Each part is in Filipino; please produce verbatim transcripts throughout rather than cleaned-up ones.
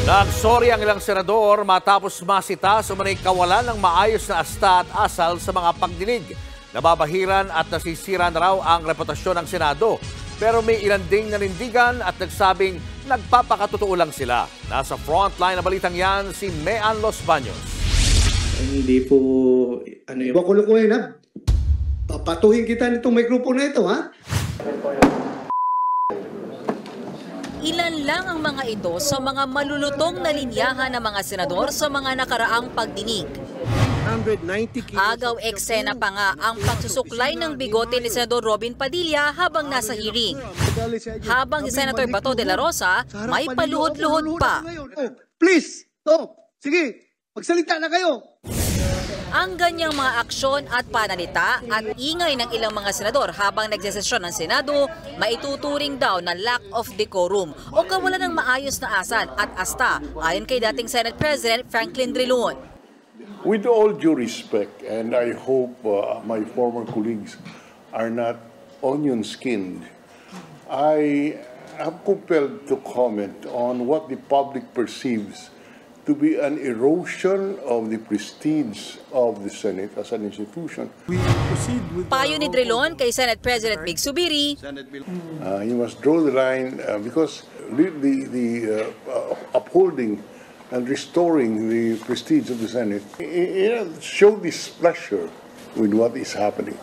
Nagsorry ang ilang senador matapos masita sa manay kawalan ng maayos na asta at asal sa mga pagdinig. Nababahiran at nasisira na raw ang reputasyon ng Senado. Pero may ilan ding nanindigan at nagsabing nagpapakatotoo lang sila. Nasa frontline na balitang yan si Mean Los Baños. Hindi po, ano yung... Bakulukuhin ha? Papatuhin kita nitong microphone na ito ha? Ilan lang ang mga ito sa mga malulutong na linyahan ng mga senador sa mga nakaraang pagdinig. Agaw eksena pa nga ang pagsusuklay ng bigote ni Senador Robin Padilla habang nasa hearing. Habang si Senator Bato de la Rosa may paluhod-luhod pa. Please! Oh, sige, magsalita na kayo! Ang ganyang mga aksyon at pananita at ingay ng ilang mga senador habang nagsesesyon ng Senado, maituturing daw na lack of decorum o kawalan ng maayos na asal at asta ayon kay dating Senate President Franklin Drilon. With all due respect, and I hope uh, my former colleagues are not onion-skinned, I am compelled to comment on what the public perceives to be an erosion of the prestige of the Senate as an institution. Payo ni Drilon kay Senate President Mig Zubiri. Uh, you must draw the line uh, because the, the, the uh, upholding and restoring the prestige of the Senate, you know, show displeasure with what is happening.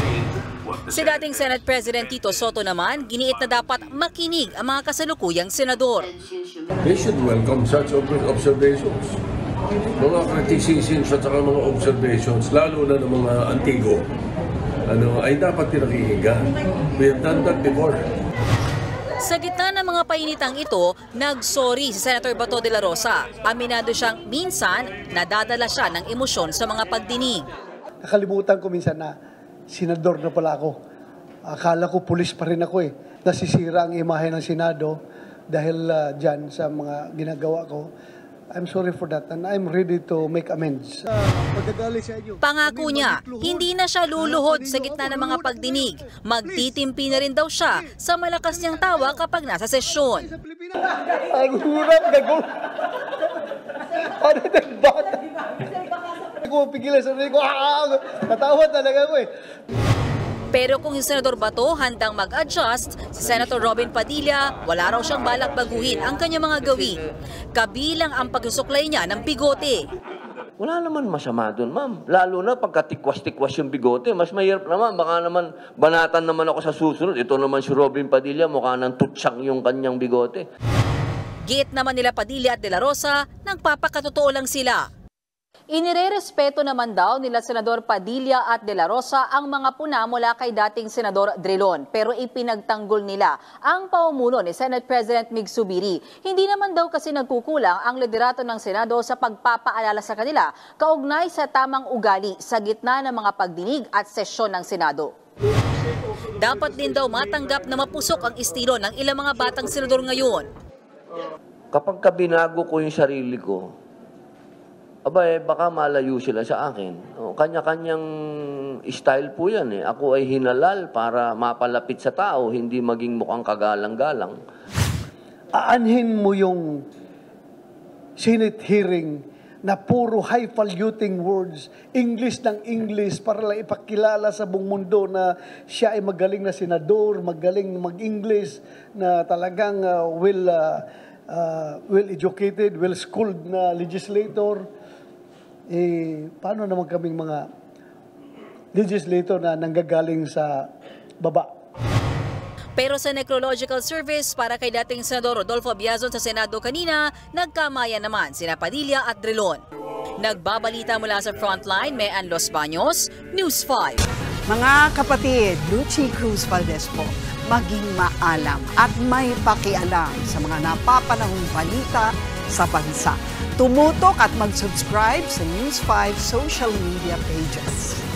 Si dating Senate President Tito Soto naman, giniit na dapat makinig ang mga kasalukuyang senador. They should welcome such observations. Mga criticisms at saka mga observations, lalo na ng mga antigo, ano, ay dapat pinakikinggan. We have done that before. Sa gitna ng mga painitang ito, nag-sorry si Senator Bato de la Rosa. Aminado siyang minsan nadadala siya ng emosyon sa mga pagdinig. Nakalimutan ko minsan na senador na pala ako. Akala ko pulis pa rin ako eh. Nasisira ang imahe ng Senado dahil uh, dyan sa mga ginagawa ko. I'm sorry for that and I'm ready to make amends. Uh, Pangako niya, hindi na siya luluhod sa gitna ng mga pagdinig. Magtitimpi na rin daw siya sa malakas niyang tawa kapag nasa sesyon. Ang hurap na go. Ano nagbata? Ako pigilan sa sarili ko. Natawa talaga ko eh. Pero kung si Senador Bato handang mag-adjust, si Senator Robin Padilla wala raw siyang balak baguhin ang kanyang mga gawin. Kabilang ang pagsusuklay niya ng bigote. Wala naman masama doon, ma'am. Lalo na pagka tikwas-tikwas yung bigote. Mas mahirap naman. Baka naman banatan naman ako sa susunod. Ito naman si Robin Padilla, mukha ng tutsang yung kanyang bigote. Giit naman nila Padilla at De La Rosa, nagpapakatotoo lang sila. Inirerespeto naman daw nila Senador Padilla at De La Rosa ang mga puna mula kay dating Senador Drilon. Pero ipinagtanggol nila ang pamumuno ni Senate President Mig Zubiri. Hindi naman daw kasi nagkukulang ang liderato ng Senado sa pagpapaalala sa kanila kaugnay sa tamang ugali sa gitna ng mga pagdinig at sesyon ng Senado. Dapat din daw matanggap na mapusok ang estilo ng ilang mga batang senador ngayon. Kapag kabinago ko yung sarili ko, aba eh, baka malayo sila sa akin. O, kanya-kanyang style po yan eh. Ako ay hinalal para mapalapit sa tao, hindi maging mukhang kagalang-galang. Aanhin mo yung Senate hearing na puro highfalutin words, English ng English para lang ipakilala sa buong mundo na siya ay magaling na senador, magaling mag-English, na talagang uh, well, uh, uh, well-educated, well-schooled na legislator. Eh, paano naman kaming mga legislator na nanggagaling sa baba? Pero sa necrological service para kay dating Senador Rodolfo Biazon sa Senado kanina, nagkamayan naman sina Padilla at Drilon. Nagbabalita mula sa Frontline, Mean Los Baños, News five. Mga kapatid, Lucy Cruz Valdez po, maging maalam at may pakialam sa mga napapanahong balita sa bansa. Tumutok at mag-subscribe sa News five social media pages.